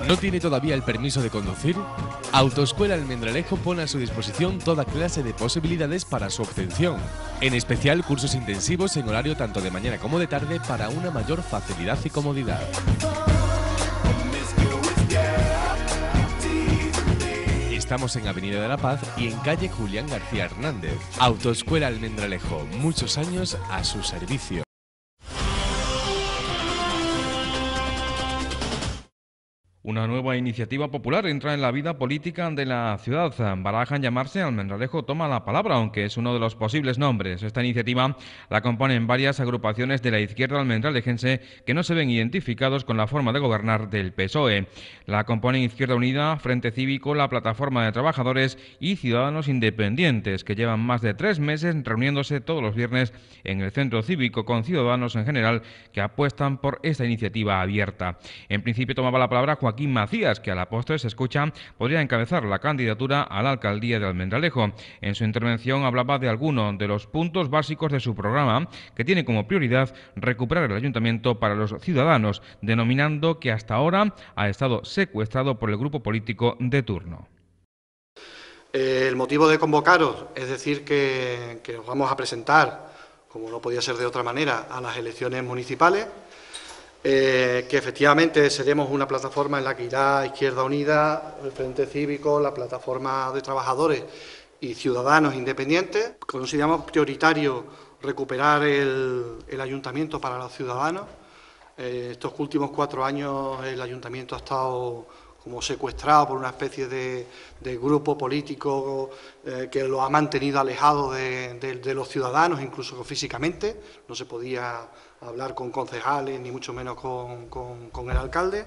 ¿No tiene todavía el permiso de conducir? Autoescuela Almendralejo pone a su disposición toda clase de posibilidades para su obtención, en especial cursos intensivos en horario tanto de mañana como de tarde para una mayor facilidad y comodidad. Estamos en Avenida de la Paz y en calle Julián García Hernández. Autoescuela Almendralejo, muchos años a su servicio. Una nueva iniciativa popular entra en la vida política de la ciudad. Barajan llamarse Almendralejo Toma la Palabra, aunque es uno de los posibles nombres. Esta iniciativa la componen varias agrupaciones de la izquierda almendralejense que no se ven identificados con la forma de gobernar del PSOE. La componen Izquierda Unida, Frente Cívico, la Plataforma de Trabajadores y Ciudadanos Independientes, que llevan más de 3 meses reuniéndose todos los viernes en el Centro Cívico con ciudadanos en general que apuestan por esta iniciativa abierta. En principio tomaba la palabra Joaquín Macías, que a la postre se escucha podría encabezar la candidatura a la alcaldía de Almendralejo. En su intervención hablaba de algunos de los puntos básicos de su programa, que tiene como prioridad recuperar el ayuntamiento para los ciudadanos, denominando que hasta ahora ha estado secuestrado por el grupo político de turno. El motivo de convocaros es decir que nos vamos a presentar, como no podía ser de otra manera, a las elecciones municipales. Que efectivamente seremos una plataforma en la que irá Izquierda Unida, el Frente Cívico, la Plataforma de Trabajadores y Ciudadanos Independientes. Consideramos prioritario recuperar el ayuntamiento para los ciudadanos. Estos últimos 4 años el ayuntamiento ha estado como secuestrado por una especie de grupo político que lo ha mantenido alejado de los ciudadanos, incluso físicamente. No se podía hablar con concejales, ni mucho menos con el alcalde.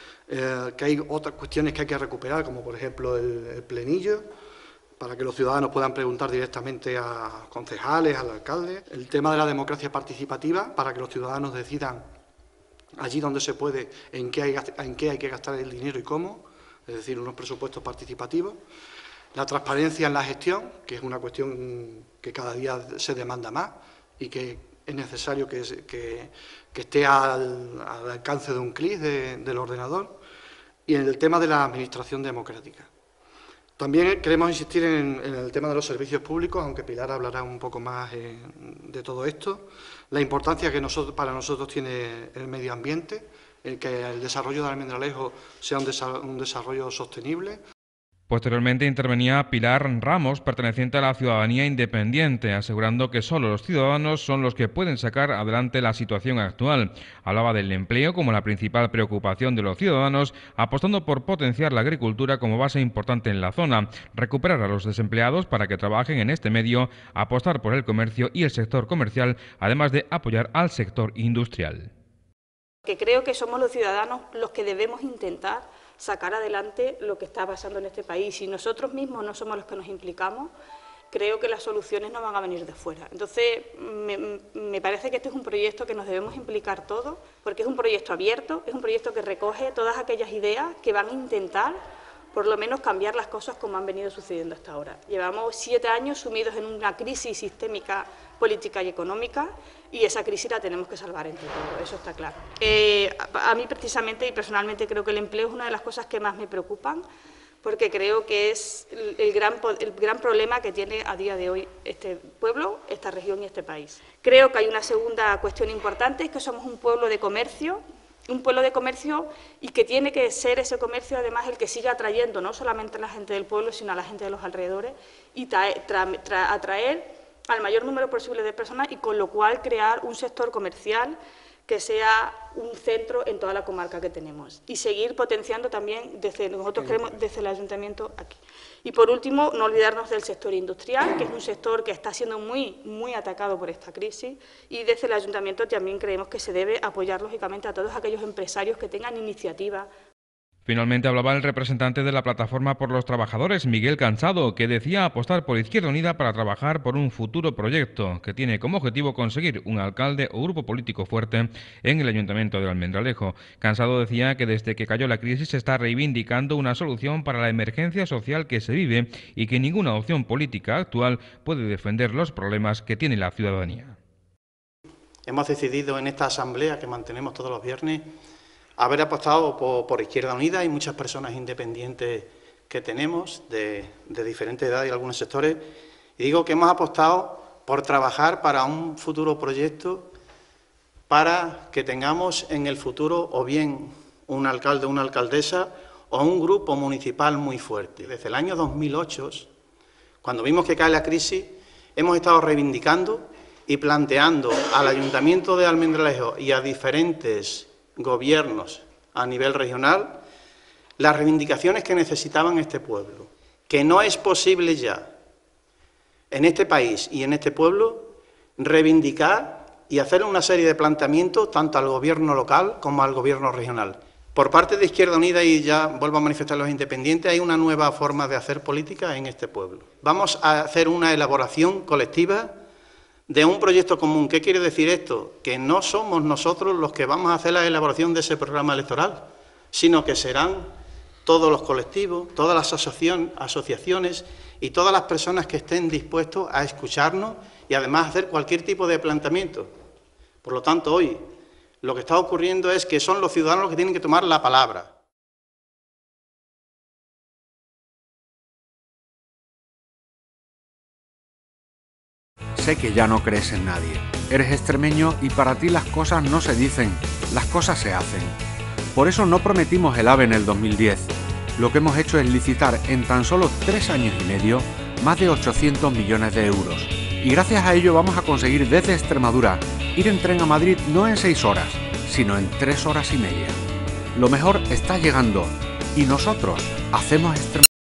Que hay otras cuestiones que hay que recuperar, como por ejemplo el plenillo, para que los ciudadanos puedan preguntar directamente a concejales, al alcalde. El tema de la democracia participativa, para que los ciudadanos decidan allí donde se puede, en qué hay que gastar el dinero y cómo, es decir, unos presupuestos participativos. La transparencia en la gestión, que es una cuestión que cada día se demanda más y que es necesario que esté al alcance de un clic del ordenador. Y en el tema de la administración democrática. También queremos insistir en el tema de los servicios públicos, aunque Pilar hablará un poco más de todo esto. La importancia que para nosotros tiene el medio ambiente, que el desarrollo de Almendralejo sea un desarrollo sostenible. Posteriormente intervenía Pilar Ramos, perteneciente a la Ciudadanía Independiente, asegurando que solo los ciudadanos son los que pueden sacar adelante la situación actual. Hablaba del empleo como la principal preocupación de los ciudadanos, apostando por potenciar la agricultura como base importante en la zona, recuperar a los desempleados para que trabajen en este medio, apostar por el comercio y el sector comercial, además de apoyar al sector industrial. Que creo que somos los ciudadanos los que debemos intentar sacar adelante lo que está pasando en este país. Si nosotros mismos no somos los que nos implicamos, creo que las soluciones no van a venir de fuera. Entonces, me parece que este es un proyecto que nos debemos implicar todos, porque es un proyecto abierto, es un proyecto que recoge todas aquellas ideas que van a intentar, por lo menos, cambiar las cosas como han venido sucediendo hasta ahora. Llevamos 7 años sumidos en una crisis sistémica, política y económica, y esa crisis la tenemos que salvar entre todos, eso está claro. A mí precisamente y personalmente creo que el empleo es una de las cosas que más me preocupan, porque creo que es el gran problema que tiene a día de hoy este pueblo, esta región y este país. Creo que hay una segunda cuestión importante, es que somos un pueblo de comercio, y que tiene que ser ese comercio además el que siga atrayendo no solamente a la gente del pueblo, sino a la gente de los alrededores y atraer al mayor número posible de personas y con lo cual crear un sector comercial que sea un centro en toda la comarca que tenemos y seguir potenciando también desde el ayuntamiento aquí. Y por último, no olvidarnos del sector industrial, que es un sector que está siendo muy atacado por esta crisis y desde el ayuntamiento también creemos que se debe apoyar lógicamente a todos aquellos empresarios que tengan iniciativa. Finalmente hablaba el representante de la Plataforma por los Trabajadores, Miguel Cansado, que decía apostar por Izquierda Unida para trabajar por un futuro proyecto que tiene como objetivo conseguir un alcalde o grupo político fuerte en el Ayuntamiento de Almendralejo. Cansado decía que desde que cayó la crisis se está reivindicando una solución para la emergencia social que se vive y que ninguna opción política actual puede defender los problemas que tiene la ciudadanía. Hemos decidido en esta asamblea que mantenemos todos los viernes haber apostado por Izquierda Unida y muchas personas independientes que tenemos, de diferentes edades y algunos sectores, y digo que hemos apostado por trabajar para un futuro proyecto para que tengamos en el futuro o bien un alcalde o una alcaldesa o un grupo municipal muy fuerte. Desde el año 2008, cuando vimos que cae la crisis, hemos estado reivindicando y planteando al Ayuntamiento de Almendralejo y a diferentes gobiernos a nivel regional las reivindicaciones que necesitaban este pueblo, que no es posible ya en este país y en este pueblo reivindicar y hacer una serie de planteamientos tanto al gobierno local como al gobierno regional. Por parte de Izquierda Unida, y ya vuelvo a manifestar los independientes, hay una nueva forma de hacer política en este pueblo. Vamos a hacer una elaboración colectiva de un proyecto común. ¿Qué quiere decir esto? Que no somos nosotros los que vamos a hacer la elaboración de ese programa electoral, sino que serán todos los colectivos, todas las asociaciones y todas las personas que estén dispuestos a escucharnos y además hacer cualquier tipo de planteamiento. Por lo tanto, hoy lo que está ocurriendo es que son los ciudadanos los que tienen que tomar la palabra. Sé que ya no crees en nadie. Eres extremeño y para ti las cosas no se dicen, las cosas se hacen. Por eso no prometimos el AVE en el 2010. Lo que hemos hecho es licitar en tan solo 3 años y medio más de 800 millones de euros. Y gracias a ello vamos a conseguir desde Extremadura ir en tren a Madrid no en 6 horas, sino en 3 horas y media. Lo mejor está llegando y nosotros hacemos Extremadura.